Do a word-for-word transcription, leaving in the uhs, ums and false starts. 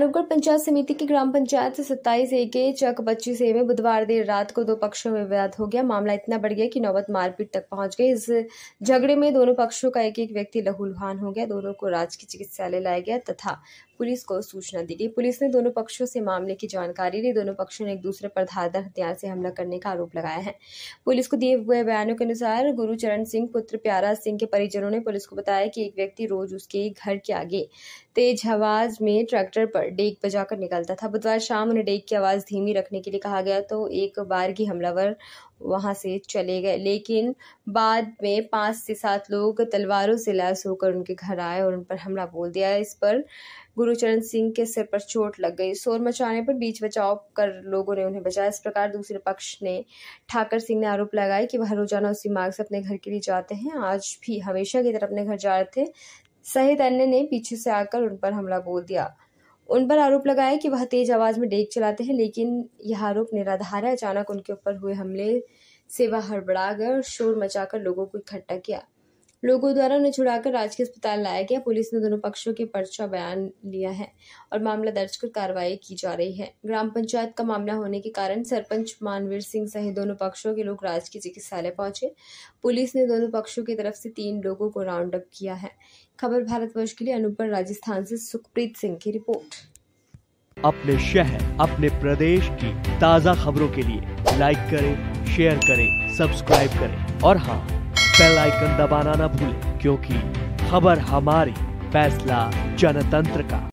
आरूपगढ़ पंचायत समिति की ग्राम पंचायत सत्ताईस ए के चक पच्चीस ए में बुधवार देर रात को दो पक्षों में विवाद हो गया। मामला इतना बढ़ गया कि नौबत मारपीट तक पहुंच गई। इस झगड़े में दोनों पक्षों का एक एक व्यक्ति लहूलुहान हो गया। दोनों को राजकीय चिकित्सालय लाया गया तथा पुलिस को सूचना दी गई। पुलिस ने दोनों पक्षों से मामले की जानकारी ली। दोनों पक्षों ने एक दूसरे पर धारदार हथियार से हमला करने का आरोप लगाया है। पुलिस को दिए हुए बयानों के अनुसार गुरुचरण सिंह पुत्र प्यारा सिंह के परिजनों ने पुलिस को बताया कि एक व्यक्ति रोज उसके घर के आगे तेज आवाज में ट्रैक्टर पर डेग बजाकर निकलता था। बुधवार शाम उन्हें डेग की आवाज धीमी रखने के लिए कहा गया तो एक बारगी हमलावर वहां से चले गए, लेकिन बाद में पांच से सात लोग तलवारों से लैस होकर उनके घर आए और उन पर हमला बोल दिया। इस पर गुरुचरण सिंह के सिर पर चोट लग गई। शोर मचाने पर बीच बचाव कर लोगों ने उन्हें बचाया। इस प्रकार दूसरे पक्ष ने ठाकर सिंह ने आरोप लगाया कि वह रोजाना उसी मार्ग से अपने घर के लिए जाते हैं, आज भी हमेशा की तरह अपने घर जा रहे थे। सहित अन्य ने पीछे से आकर उन पर हमला बोल दिया। उन पर आरोप लगाया कि वह तेज आवाज में डेग चलाते हैं, लेकिन यह आरोप निराधार है। अचानक उनके ऊपर हुए हमले से वह हड़बड़ा गए और शोर मचाकर लोगों को इकट्ठा किया। लोगों द्वारा उन्हें छुड़ाकर राजकीय अस्पताल लाया गया। पुलिस ने दोनों पक्षों के पर्चा बयान लिया है और मामला दर्ज कर कार्रवाई की जा रही है। ग्राम पंचायत का मामला होने के कारण सरपंच मानवीर सिंह सहित दोनों पक्षों के लोग राजकीय चिकित्सालय पहुंचे। पुलिस ने दोनों पक्षों की तरफ से तीन लोगों को राउंड अप किया है। खबर भारतवर्ष के लिए अनूपगढ़ राजस्थान से सुखप्रीत सिंह की रिपोर्ट। अपने शहर अपने प्रदेश की ताज़ा खबरों के लिए लाइक करें, शेयर करें, सब्सक्राइब करें और हाँ, बेल आइकन दबाना ना भूलें, क्योंकि खबर हमारी, फैसला जनतंत्र का।